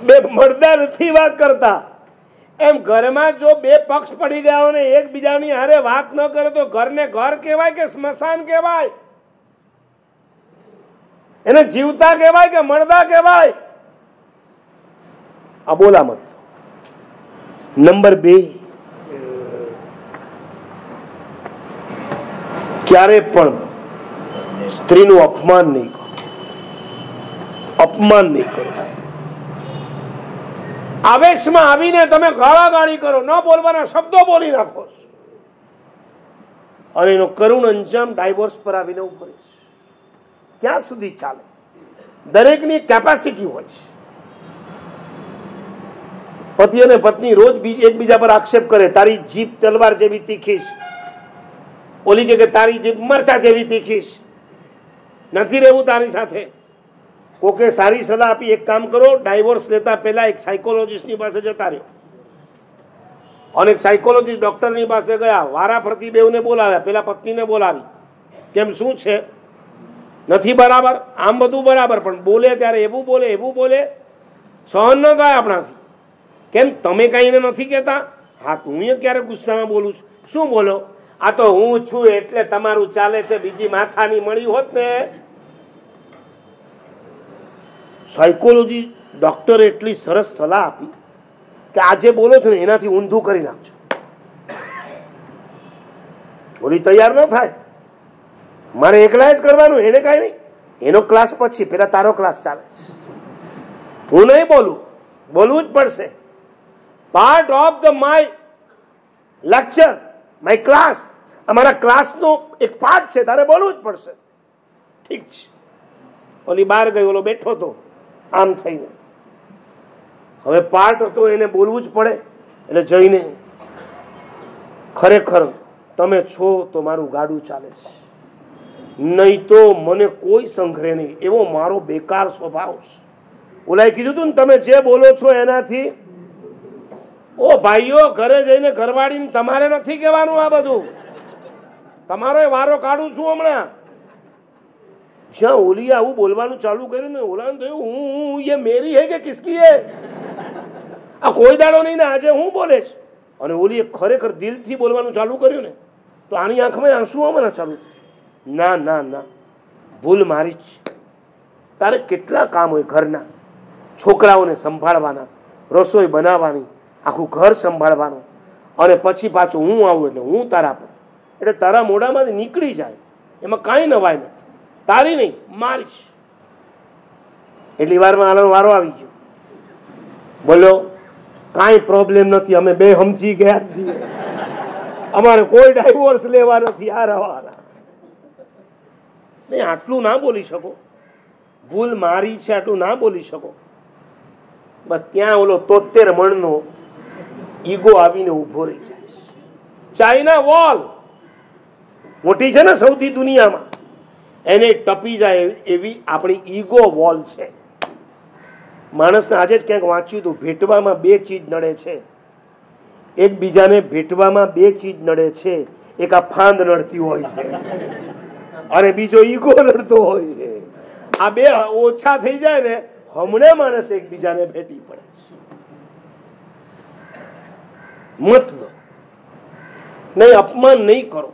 બે મળદા નથી વાત કરતા. એમ ઘરમાં જો બે પક્ષ પડી ગયા હોય ને એકબીજાની હારે વાત ન કરે તો ઘરને ઘર કહેવાય કે સ્મશાન કહેવાય? એને જીવતા કહેવાય કે મળદા કહેવાય? આ બોલા મત. નંબર 2, ક્યારે પણ સ્ત્રીનું અપમાન નહીં કરો. અપમાન નહીં કરો. આવેશમાં આવીને તમે ગાળાગાળી કરો, ન બોલવાના શબ્દો બોલી નાખો અને એનો કરુણ અંજામ ડાયવોર્સ પર આવીને ઉભો રહેશે. ક્યાં સુધી ચાલે? દરેકની કેપેસિટી હોય છે. પતિ અને પત્ની રોજ એકબીજા પર આક્ષેપ કરે, તારી જીભ તલવાર જેવી તીખી છે. ઓલી કે તારી જીભ મરચા જેવી તીખી છે, નથી રહેવું તારી સાથે. કોકે સારી સલાહ આપી, એક કામ કરો, ડાયવોર્સ લેતા પહેલા એક સાયકોલોજીસ્ટની પાસે જતા રહ્યો. અને એક સાયકોલોજીસ્ટ ડોક્ટરની પાસે ગયા, વારાફરતી બેઉને બોલાવ્યા. પેલા પત્નીને બોલાવી, કેમ શું છે, નથી બરાબર, આમ બધું બરાબર, પણ બોલે ત્યારે એવું બોલે સહન ન થાય આપણાથી. કેમ તમે કઈ એને નથી કહેતા? હા, હું એ ક્યારે ગુસ્સામાં બોલું છું? શું બોલો? આ તો હું છું એટલે તમારું ચાલે છે, બીજી માથાની મળી હોત ને. સાયકોલોજી ડોક્ટરે એટલી સરસ સલાહ આપી કે આજે બોલો છો ને એનાથી ઊંધું કરી નાખજો. બોલી તૈયાર ન થાય, મારે એકલા જ કરવાનું, એને કાંઈ નહીં. એનો ક્લાસ પછી, પેલા તારો ક્લાસ ચાલે છે. હું નહીં બોલું, બોલવું જ પડશે. Part of the my lecture, my class, અમારા ક્લાસનો એક પાર્ટ છે, તારે બોલવું જ પડશે. ઠીક છે. ઓલી બહાર ગઈ, ઓલો બેઠો હતો આમ થઈને. હવે પાર્ટ હતો, એને બોલવું જ પડે. એટલે જઈને, ખરેખર તમે છો તો મારું ગાડું ચાલે છે, નહીં તો મને કોઈ સંઘરે નહીં, એવો મારો બેકાર સ્વભાવ છે. ઓલાએ કીધું તું ને, તમે જે બોલો છો એનાથી. ઓ ભાઈઓ, ઘરે જઈને ઘરવાળીને તમારે નથી કહેવાનું આ બધું. તમારો વારો કાઢું છું હમણાં. જ્યાં ઓલી આવું બોલવાનું ચાલુ કર્યું ને, ઓલાને થયું હું ये मेरी है કે કિસકી હે? આ કોઈ દાડો નહીં ને આજે હું બોલે છે. અને ઓલીએ ખરેખર દિલથી બોલવાનું ચાલુ કર્યું ને, તો આની આંખમાં આંસુ આવવાના ચાલુ. ના ના ના, ભૂલ મારી જ. તારે કેટલા કામ હોય ઘરના, છોકરાઓને સંભાળવાના, રસોઈ બનાવવાની, આખું ઘર સંભાળવાનું, અને પછી પાછું હું આવું એટલે હું તારા પર, એટલે તારા મોઢામાંથી નીકળી જાય એમાં કાંઈ નવાય નથી. તારી નહીં, મારી જ. એટલી વારમાં આનો વારો આવી ગયો. બોલો, કાંઈ પ્રોબ્લેમ નથી, અમે બે સમજી ગયા છીએ, અમારે કોઈ ડાયવોર્સ લેવા નથી. આ રવાના નહીં, આટલું ના બોલી શકો. ભૂલ મારી છે આટલું ના બોલી શકો. બસ ત્યાં ઓલો 73 મણનો ઈગો આવીને ઉભો રહી જાય. ચાઇના વોલ મોટી છે ને સૌથી દુનિયામાં, એને ટપી જાય એવી આપણી ઈગો વોલ છે. માણસને આજે જ ક્યાંક વાંચ્યું હતું, ભેટવામાં બે ચીજ નડે છે. એકબીજાને ભેટવામાં બે ચીજ નડે છે. એક આ ફાંદ નડતી હોય છે અને બીજો ઈગો નડતો હોય છે. આ બે ઓછા થઈ જાય ને, હમણાં માણસ એકબીજાને ભેટી પડે. મત દો નહીં, અપમાન નહીં કરો.